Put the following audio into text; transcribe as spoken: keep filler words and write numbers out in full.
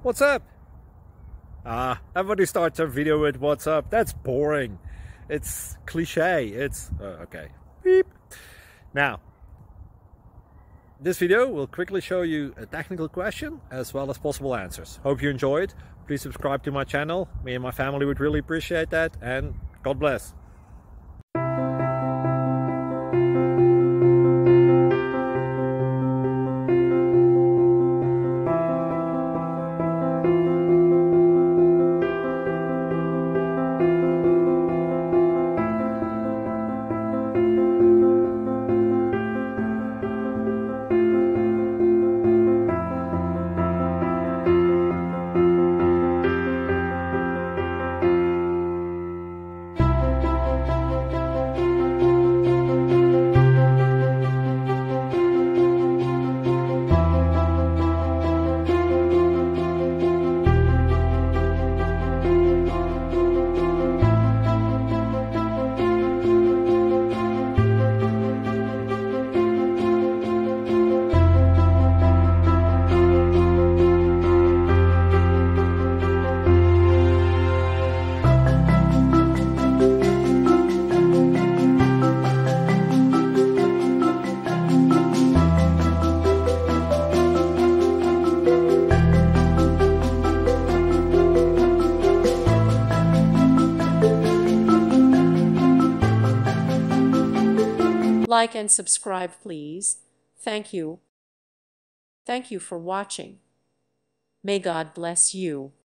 What's up? Ah, everybody starts their video with what's up. That's boring. It's cliche. It's uh, okay. Beep. Now, this video will quickly show you a technical question as well as possible answers. Hope you enjoyed. Please subscribe to my channel. Me and my family would really appreciate that, and God bless. Like and subscribe, please. Thank you. Thank you for watching. May God bless you.